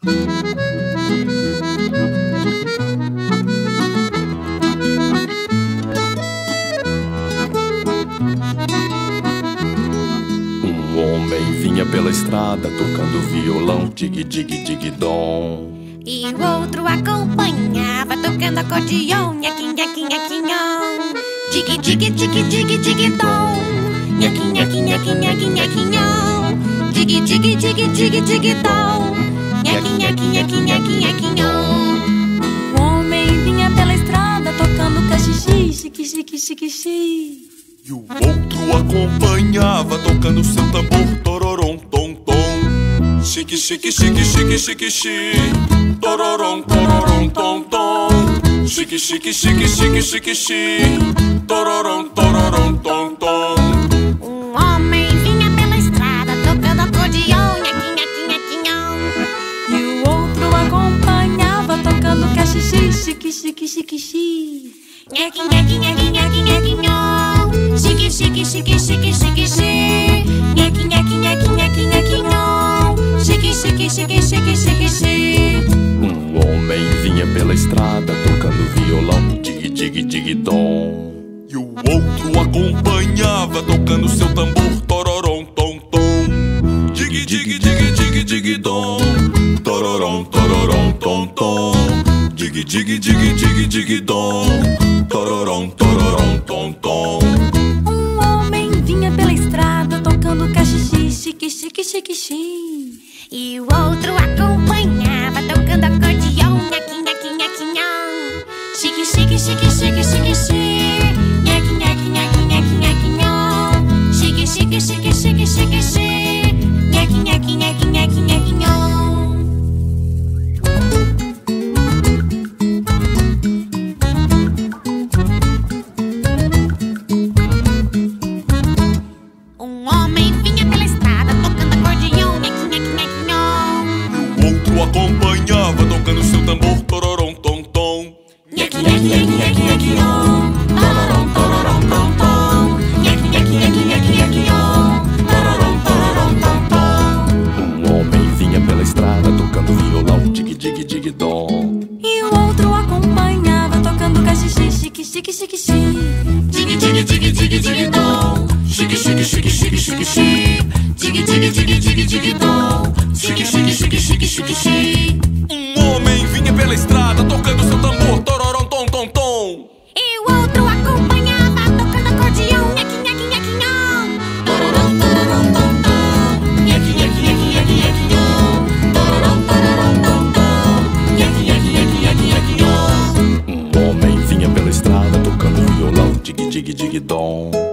Um homem vinha pela estrada tocando violão, dig dig dig dom. E o outro acompanhava tocando acordeon, nhaque nhaque nhaque nhon. Dig dig dig dig dig dom, nhaque nhaque nhaque nhaque nhaque nhon. Dig dig dig dig dig dom, nhaque nhaque nhaque nhaque nhaque nhon. O homem vinha pela estrada tocando cachixi, chique chique chique chique. E o outro acompanhava tocando seu tambor, tororom tom tom. Chique chique chique chique chique chique, tororom tororom tom tom. Chique chique chique chique chique chique, tororom tororom tom tom. Um homem vinha pela estrada tocando acordeon, nhaque nhaque nhaque nhon. E o outro acompanhava tocando cachixi, chique chique chique chique. Nhaque nhaque nhaque nhaque nhaque nhon. Chique chique chique chique chique chique. Nhaque nhaque nhaque nhaque nhaque nhon. Chique chique chique chique chique chique. Um homem vinha pela estrada tocando violão, dig dig dig dom. E o outro acompanhava tocando seu tambor, tororom tom tom. Dig dig dig dig dig dom, tororom tororom tom tom. Dig dig dig dig dig dom, tororom tororom tom tom. Um homem vinha pela estrada tocando cachixi, chique chique chique chique. E o outro acompanhava tocando acordeon, nhaque nhaque nhaque nhon. Chique chique chique chique chique chique. Nhaque nhaque nhaque nhaque nhaque nhon. Chique chique chique chique chique chique. Nhaque nhaque nhaque nhaque nhaque nhon. Um homem vinha pela estrada tocando acordeon, nhaque nhaque nhaque nhon. E o outro acompanhava tocando seu tambor, tororom tom tom. Nhaque nhaque nhaque nhaque nhaque nhon. Tororom tororom tom tom. Nhaque nhaque nhaque nhaque nhaque nhon. Tororom tororom tom tom. Um homem vinha pela estrada tocando violão, dig dig dig dom. E o outro acompanhava tocando cachixi, chique chique chique chique. Dig dig dig dig dig dom. Chique chique chique chique chique chique. Dig dig dig dig dig dom. Chique chique chique chique chique chique. Um homem vinha pela estrada tocando seu tambor, tororom tom tom tom. E o outro acompanhava tocando acordeon, nhaque nhaque nhaque nhon. Tororom tororom tom tom. Nhaque nhaque nhaque nhaque nhaque nhon. Tororom tororom tom tom. Nhaque nhaque nhaque nhaque nhaque nhon. Um homem vinha pela estrada tocando violão, dig dig dig dom.